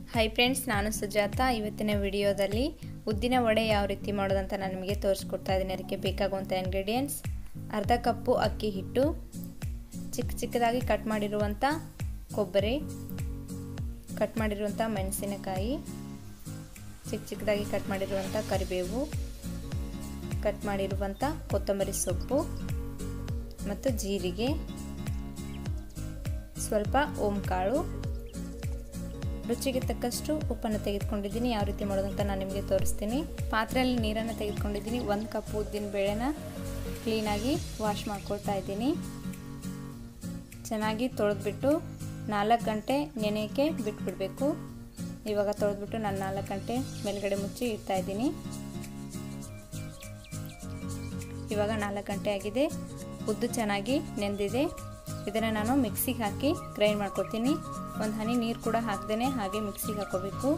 Hi friends, ನಾನು ಸುಜಾತ. ಇವತ್ತಿನ ವಿಡಿಯೋದಲ್ಲಿ ಉದ್ದಿನ ವಡೆ ಯಾವ ರೀತಿ ಮಾಡೋದಂತ ನಾನು ನಿಮಗೆ ತೋರಿಸ್ಕೊಡ್ತಾ ಇದ್ದೀನಿ. ಅದಕ್ಕೆ ಬೇಕಾಗುವಂಥ ಇಂಗ್ರೀಡಿಯೆಂಟ್ಸ್: ಅರ್ಧ ಕಪ್ಪು ಅಕ್ಕಿ ಹಿಟ್ಟು, ಚಿಕ್ಕದಾಗಿ ಕಟ್ ಮಾಡಿರುವಂಥ ಕೊಬ್ಬರಿ, ಕಟ್ ಮಾಡಿರುವಂಥ ಮೆಣಸಿನಕಾಯಿ, ಚಿಕ್ಕದಾಗಿ ಕಟ್ ಮಾಡಿರುವಂಥ ಕರಿಬೇವು, ಕಟ್ ಮಾಡಿರುವಂಥ ಕೊತ್ತಂಬರಿ ಸೊಪ್ಪು ಮತ್ತು ಜೀರಿಗೆ, ಸ್ವಲ್ಪ ಓಂಕಾಳು, ರುಚಿಗೆ ತಕ್ಕಷ್ಟು ಉಪ್ಪನ್ನು ತೆಗೆದುಕೊಂಡಿದ್ದೀನಿ. ಯಾವ ರೀತಿ ಮಾಡೋದಂತ ನಾನು ನಿಮಗೆ ತೋರಿಸ್ತೀನಿ. ಪಾತ್ರೆಯಲ್ಲಿ ನೀರನ್ನು ತೆಗೆದುಕೊಂಡಿದ್ದೀನಿ. 1 ಕಪ್ ಉದ್ದಿನ ಬೇಳೆನ ಕ್ಲೀನಾಗಿ ವಾಶ್ ಮಾಡ್ಕೊಳ್ತಾ ಇದ್ದೀನಿ. ಚೆನ್ನಾಗಿ ತೊಳೆದ್ಬಿಟ್ಟು 4 ಗಂಟೆ ನೆನೆಯೋಕ್ಕೆ ಬಿಟ್ಬಿಡಬೇಕು. ಇವಾಗ ತೊಳೆದ್ಬಿಟ್ಟು ನಾನು 4 ಗಂಟೆ ಮೇಲ್ಗಡೆ ಮುಚ್ಚಿ ಇಡ್ತಾ ಇದ್ದೀನಿ. ಇವಾಗ 4 ಗಂಟೆ ಆಗಿದೆ. ಉದ್ದು ಚೆನ್ನಾಗಿ ನೆಂದಿದೆ. ಇದನ್ನು ನಾನು ಮಿಕ್ಸಿಗೆ ಹಾಕಿ ಗ್ರೈಂಡ್ ಮಾಡ್ಕೊತೀನಿ. ಒಂದು ಹನಿ ನೀರು ಕೂಡ ಹಾಕ್ದೇನೆ ಹಾಗೆ ಮಿಕ್ಸಿಗೆ ಹಾಕೋಬೇಕು.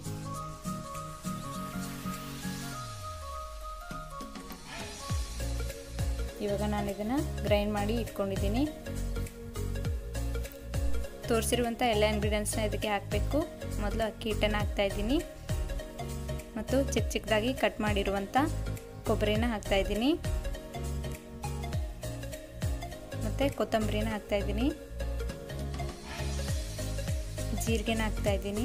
ಇವಾಗ ನಾನು ಇದನ್ನು ಗ್ರೈಂಡ್ ಮಾಡಿ ಇಟ್ಕೊಂಡಿದ್ದೀನಿ. ತೋರಿಸಿರುವಂಥ ಎಲ್ಲ ಇಂಗ್ರೀಡಿಯೆಂಟ್ಸ್ನ ಇದಕ್ಕೆ ಹಾಕಬೇಕು. ಮೊದಲು ಅಕ್ಕಿ ಹಿಟ್ಟನ್ನು ಹಾಕ್ತಾ ಇದ್ದೀನಿ ಮತ್ತು ಚಿಕ್ಕದಾಗಿ ಕಟ್ ಮಾಡಿರುವಂಥ ಕೊಬ್ಬರಿನ ಹಾಕ್ತಾ ಇದ್ದೀನಿ ಮತ್ತು ಕೊತ್ತಂಬರಿನ ಹಾಕ್ತಾ ಇದ್ದೀನಿ, ಜೀರಿಗೆನ ಹಾಕ್ತಾ ಇದ್ದೀನಿ,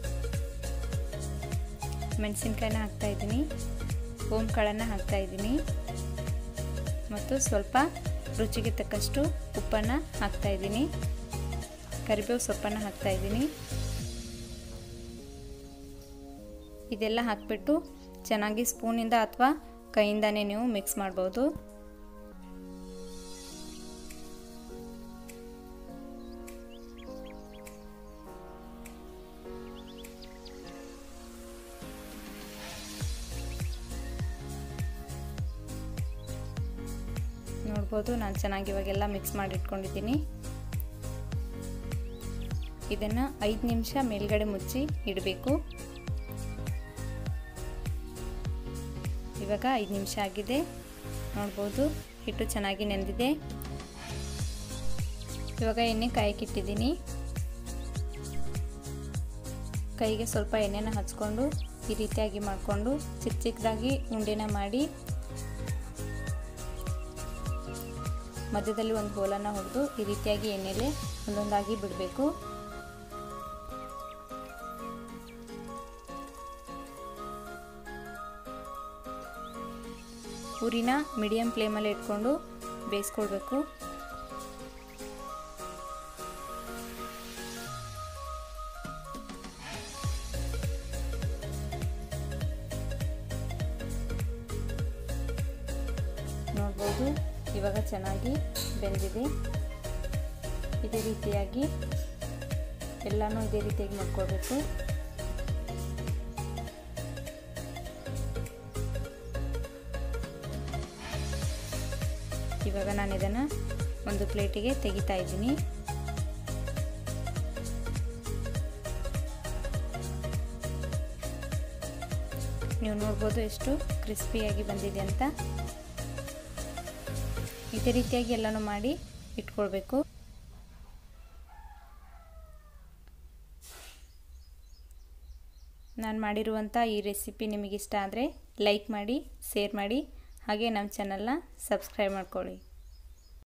ಮೆಣಸಿನ್ಕಾಯಿನ ಹಾಕ್ತಾ ಇದ್ದೀನಿ, ಓಂಕಾಳನ್ನು ಹಾಕ್ತಾ ಇದ್ದೀನಿ ಮತ್ತು ಸ್ವಲ್ಪ ರುಚಿಗೆ ತಕ್ಕಷ್ಟು ಉಪ್ಪನ್ನು ಹಾಕ್ತಾ ಇದ್ದೀನಿ, ಕರಿಬೇವು ಸೊಪ್ಪನ್ನು ಹಾಕ್ತಾ ಇದ್ದೀನಿ. ಇದೆಲ್ಲ ಹಾಕಿಬಿಟ್ಟು ಚೆನ್ನಾಗಿ ಸ್ಪೂನಿಂದ ಅಥವಾ ಕೈಯಿಂದನೇ ನೀವು ಮಿಕ್ಸ್ ಮಾಡ್ಬೋದು. ನೋಡ್ಬೋದು, ನಾನು ಚೆನ್ನಾಗಿ ಇವಾಗೆಲ್ಲ ಮಿಕ್ಸ್ ಮಾಡಿ ಇಟ್ಕೊಂಡಿದ್ದೀನಿ. ಇದನ್ನು 5 ನಿಮಿಷ ಮೇಲ್ಗಡೆ ಮುಚ್ಚಿ ಇಡಬೇಕು. ಇವಾಗ 5 ನಿಮಿಷ ಆಗಿದೆ. ನೋಡ್ಬೋದು, ಹಿಟ್ಟು ಚೆನ್ನಾಗಿ ನೆಂದಿದೆ. ಇವಾಗ ಎಣ್ಣೆ ಕಾಯಕ್ಕಿಟ್ಟಿದ್ದೀನಿ. ಕೈಗೆ ಸ್ವಲ್ಪ ಎಣ್ಣೆನ ಹಚ್ಕೊಂಡು ಈ ರೀತಿಯಾಗಿ ಮಾಡಿಕೊಂಡು ಚಿಕ್ಕದಾಗಿ ಉಂಡೆನ ಮಾಡಿ ಮಧ್ಯದಲ್ಲಿ ಒಂದು ಹೋಲನ್ನು ಹೊಡೆದು ಈ ರೀತಿಯಾಗಿ ಎಣ್ಣೆಲೆ ಒಂದೊಂದಾಗಿ ಬಿಡಬೇಕು. ಉರಿನ ಮೀಡಿಯಂ ಫ್ಲೇಮಲ್ಲಿ ಇಟ್ಕೊಂಡು ಬೇಯಿಸ್ಕೊಳ್ಬೇಕು. ನೋಡ್ಬೋದು, ಇವಾಗ ಚೆನ್ನಾಗಿ ಬೆಂದಿದೆ. ಇದೇ ರೀತಿಯಾಗಿ ಎಲ್ಲನೂ ಇದೇ ರೀತಿಯಾಗಿ ಮಾಡ್ಕೊಳ್ಬೇಕು. ಇವಾಗ ನಾನು ಇದನ್ನು ಒಂದು ಪ್ಲೇಟಿಗೆ ತೆಗಿತಾ ಇದ್ದೀನಿ. ನೀವು ನೋಡ್ಬೋದು ಎಷ್ಟು ಕ್ರಿಸ್ಪಿಯಾಗಿ ಬಂದಿದೆ ಅಂತ. ಇದೇ ರೀತಿಯಾಗಿ ಎಲ್ಲನೂ ಮಾಡಿ ಇಟ್ಕೊಳ್ಬೇಕು. ನಾನು ಮಾಡಿರುವಂಥ ಈ ರೆಸಿಪಿ ನಿಮಗಿಷ್ಟ ಆದರೆ ಲೈಕ್ ಮಾಡಿ, ಶೇರ್ ಮಾಡಿ, ಹಾಗೆ ನಮ್ಮ ಚಾನಲ್ನ ಸಬ್ಸ್ಕ್ರೈಬ್ ಮಾಡ್ಕೊಳ್ಳಿ.